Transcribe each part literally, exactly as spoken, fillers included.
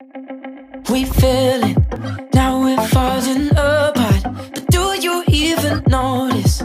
We feel it, now we're falling apart. But do you even notice?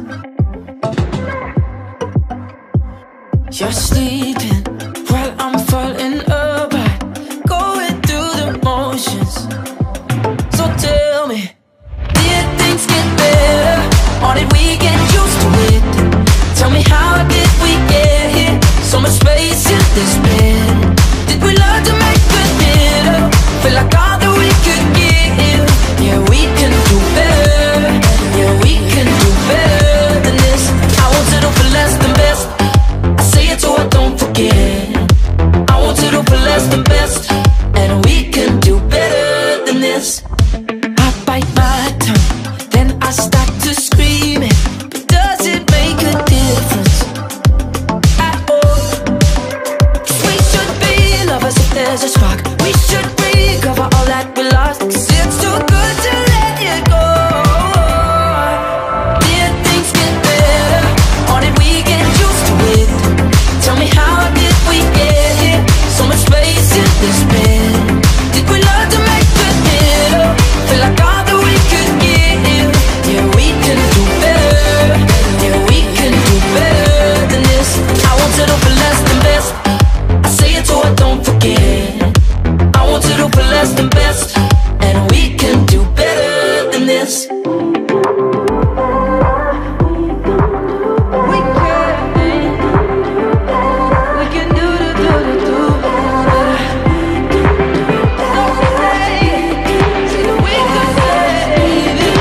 You're sleeping while I'm falling apart, going through the motions. So tell me, did things get better, or did we get used to it? Tell me, how did we get here? So much space in this bed. Did we learn to make good middle? Feel like all that we could give. Yeah, we can do better. Yeah, we can do better than this. I won't settle for less than best. I say it so I don't forget. I won't settle for less than best, and we can do better than this. I bite my tongue, then I start to scream it. But does it make a difference at all? 'Cause we should be lovers if there's a spark. We should recover all that we lost, 'cause it's too good to let it go. Did things get better, or did we get used to it? Tell me, how did we get here? So much space in this bed. Did we learn to make good middle? Feel like all that we could give. Yeah, we can do better. Yeah, we can do better than this. I won't settle for less than best. I say it so I don't forget. I won't settle for less than best, and we can do better than this. We can, we can do do do do do better. Don't say, say that we can save it.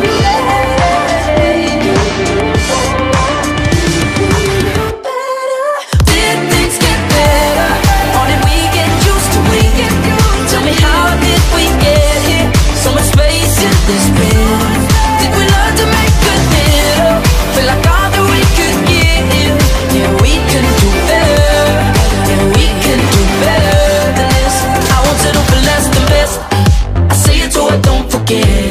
Did things get better, or did we get used to it? Tell me, how did we get here? So much space in this bed. Did we learn to make good middle? Feel like all that we could give. Yeah, we can do better. Yeah, we can do better than this. I won't settle for less than best. I say it so I don't forget.